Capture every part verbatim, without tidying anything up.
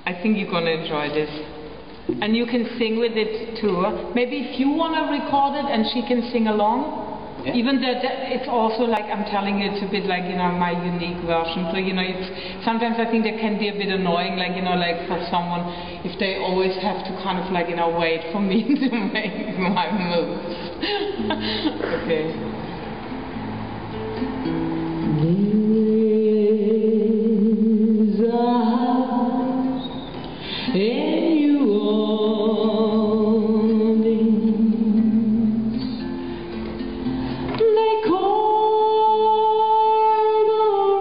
I think you're gonna enjoy this. And you can sing with it too. Maybe if you wanna record it and she can sing along. Yeah. Even that, that it's also like I'm telling you, it's a bit like, you know, my unique version. So, you know, it's sometimes I think that can be a bit annoying, like, you know, like for someone if they always have to kind of like, you know, wait for me to make my moves. Okay. There's a house in New Orleans. They call the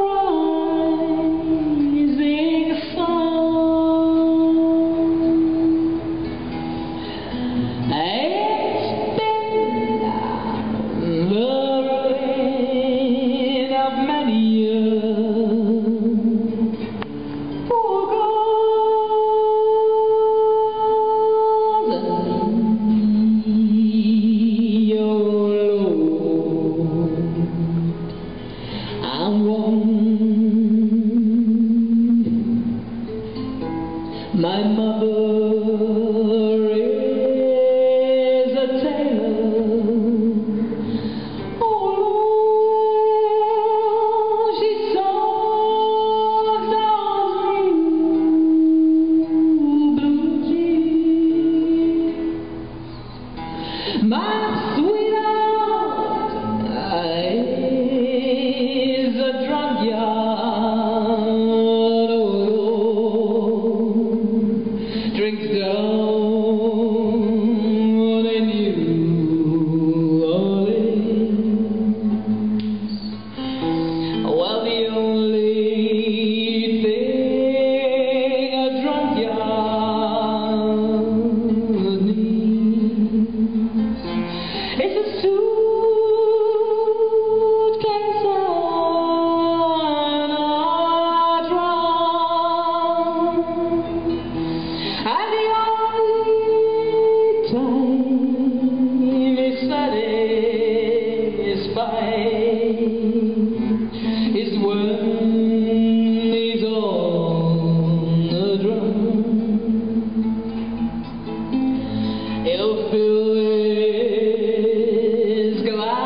rising sun. It's been the rain of many years. For God and me, oh Lord, I'm one. My mother is a tailor. Oh Lord, she sews those new blue jeans. My sweetheart is a drunk yard. Oh Lord, drinks down in New Orleans. Well, the only thing a drunk yard needs is a suitcase and a drum. And the only time it's satisfied is when he's on the drum. He'll fill his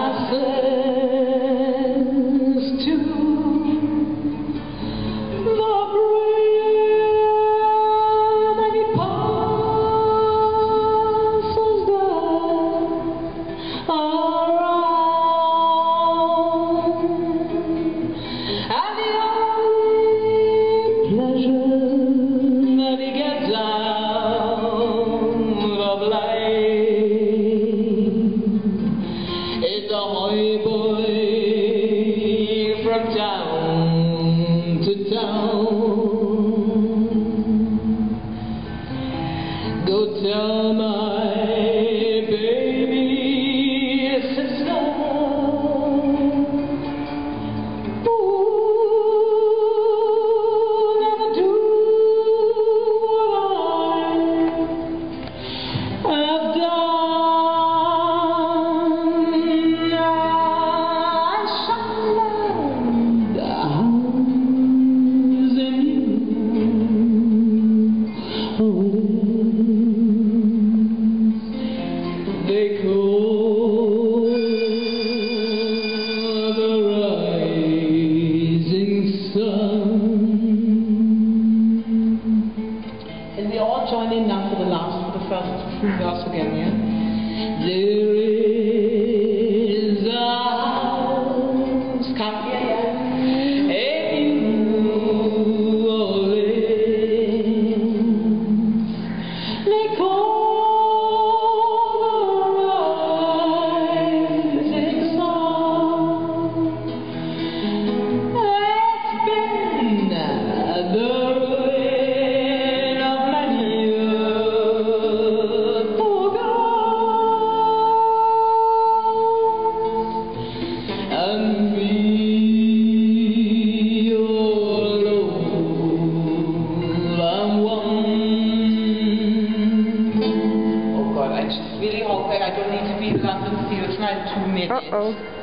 glasses to the brim, and he passes that around. And the only pleasure that he gets out of life is a hoy boy from town to town. Go tell my baby sister, ooh, never do what I have done. I shall land a house in New Orleans. They call the rising sun. And we all join in now for the last, for the first verse again, yeah? There is a house, come here, yeah, in New Orleans. They call the rising sun. It's been the rain of many years. For God and me, oh Lord, I'm one. Oh God, I just really hope that I don't need to be in London Fields now in two minutes. Uh-oh.